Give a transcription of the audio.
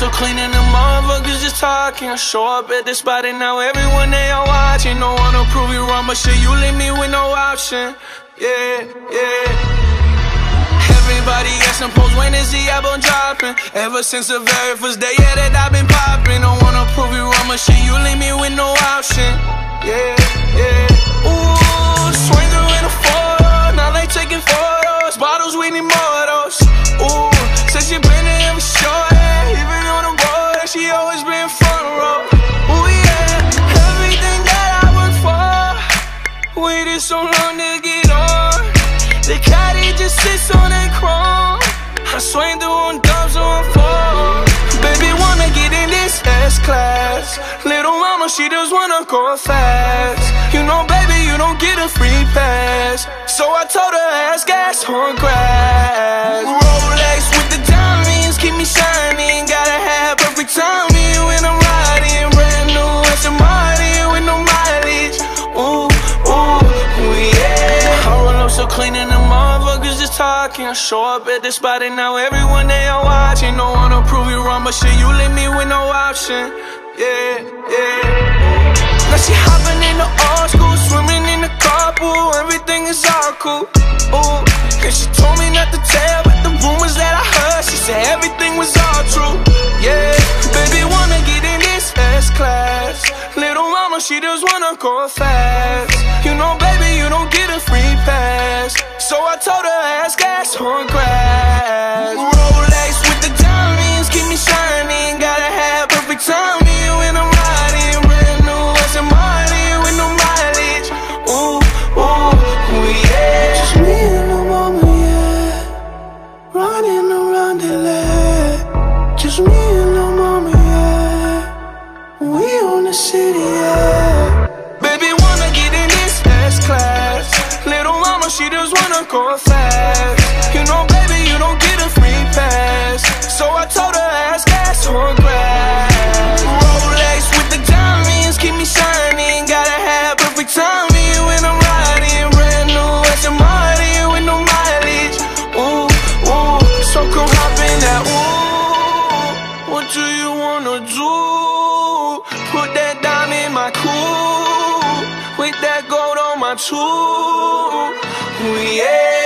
so clean and the motherfuckers just talking. I show up at the spot and now everyone they are watching. Don't wanna prove you wrong, but shit, you leave me with no option. Yeah, yeah. Everybody asking Post, when is the album dropping? Ever since the very first day, yeah, that I've been popping. Don't wanna prove you wrong, but shit, you leave me with no option. Yeah, yeah. Ooh, swing through in a photo, now they taking photos. Bottles, we need more of those. Ooh, said she been there every show, yeah. Even on the road, and she always been front row. Ooh, yeah, everything that I work for, waited so long to get on. The caddy just sits on that chrome. I swing through on dubs on four. Baby wanna get in this S-class. Little mama, she just wanna go fast. You know, baby, you don't get a free pass. So I told her ass gas on grass. Rolex with the diamonds, keep me shining. Gotta have perfect timing when I'm riding. Brand new SMRT with no mileage. Ooh, ooh, ooh, yeah. I roll up so clean and the motherfuckers just talking. I show up at the spot and now everyone they are watching. Don't wanna prove you wrong, but shit, you leave me with no option. Yeah, yeah. Now she hopping in the old school, swimming in the carpool. Everything is all cool. Ooh, and she told me not to tell, but the rumors that I heard, she said everything was all true. Yeah, baby wanna get in this S-class. Little mama, she just wanna go fast. You know, baby, you don't get a free pass. So I told her ass gas on grass. Rolex with the diamonds, keep me shining. Gotta have perfect timing when I'm riding. Brand new SMRT with no mileage. Ooh, ooh, ooh, yeah. Just me and my mama, yeah. Running around the land. Just me and my mama, yeah. We on the city, yeah. Baby wanna get in this S-class. Little mama, she just wanna go fast. You know, baby, you don't get a free pass. So I told her ass gas on grass. Rolex with the diamonds, keep me shining. Gotta have perfect timing when I'm riding. Brand new SMRT with no mileage. Ooh, ooh, so come hop in that. Ooh, what do you wanna do? Put that dime in my coupe, with that gold on my tooth. Ooh, yeah.